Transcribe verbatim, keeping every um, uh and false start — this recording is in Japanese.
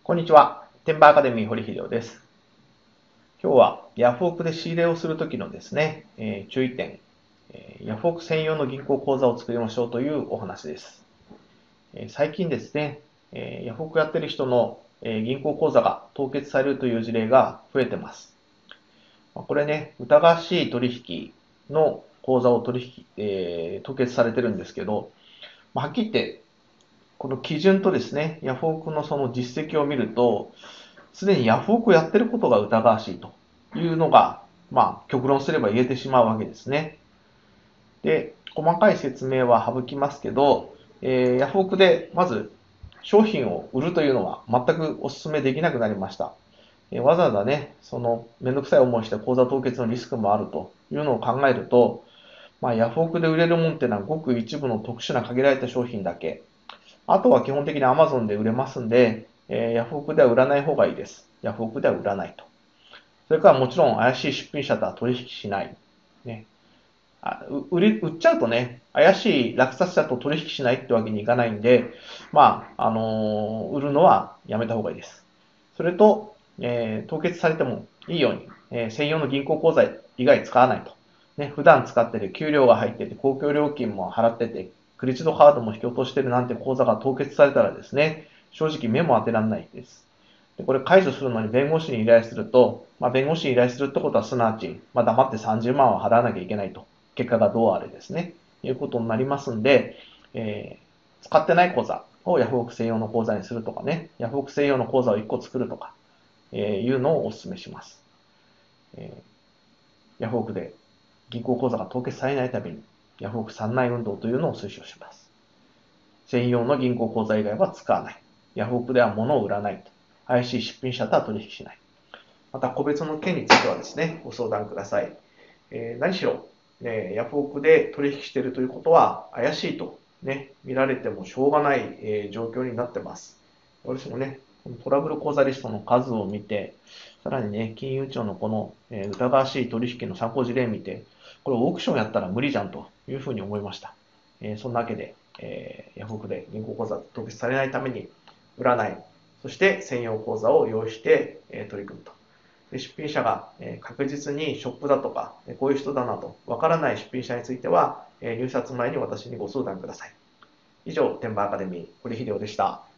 こんにちは。天馬アカデミー堀秀夫です。今日はヤフオクで仕入れをするときのですね、えー注意点、えーヤフオク専用の銀行口座を作りましょうというお話です。えー最近ですね、えーヤフオクやってる人の、えー銀行口座が凍結されるという事例が増えてます。まあこれね、疑わしい取引の口座を取引、えー凍結されてるんですけど、まあはっきり言って、この基準とですね、ヤフオクのその実績を見ると、すでにヤフオクをやってることが疑わしいというのが、まあ、極論すれば言えてしまうわけですね。で、細かい説明は省きますけど、えーヤフオクでまず商品を売るというのは全くお勧めできなくなりました。えーわざわざね、そのめんどくさい思いして口座凍結のリスクもあるというのを考えると、まあ、ヤフオクで売れるもんってのはごく一部の特殊な限られた商品だけ。あとは基本的に Amazon で売れますんで、えーヤフオクでは売らない方がいいです。ヤフオクでは売らないと。それからもちろん怪しい出品者とは取引しない。ね。あ売り売っちゃうとね、怪しい落札者と取引しないってわけにいかないんで、まあ、あのー売るのはやめた方がいいです。それと、えー凍結されてもいいように、えー専用の銀行口座以外使わないと。ね、普段使ってる給料が入ってて、公共料金も払ってて、クレジットカードも引き落としてるなんて口座が凍結されたらですね、正直目も当てられないです。でこれ解除するのに弁護士に依頼すると、まあ、弁護士に依頼するってことはすなわち、まあ、黙ってさんじゅうまんは払わなきゃいけないと。結果がどうあれですね。いうことになりますんで、えー、使ってない口座をヤフオク専用の口座にするとかね、ヤフオク専用の口座をいっこ作るとか、えー、いうのをお勧めします。えー、ヤフオクで銀行口座が凍結されないために、ヤフオク三内運動というのを推奨します。専用の銀行口座以外は使わない。ヤフオクでは物を売らない。怪しい出品者とは取引しない。また個別の件についてはですね、ご相談ください。えー、何しろ、ね、ヤフオクで取引しているということは怪しいと、ね、見られてもしょうがない、えー状況になってます。私もね、トラブル口座リストの数を見て、さらにね、金融庁のこの、えー疑わしい取引の参考事例を見て、これオークションやったら無理じゃんというふうに思いました。えーそんなわけで、えーヤフオクで銀行口座凍結されないために売らない、そして専用口座を用意して、えー取り組むと。で出品者が確実にショップだとか、こういう人だなとわからない出品者については、入札前に私にご相談ください。以上、天馬アカデミー、堀秀夫でした。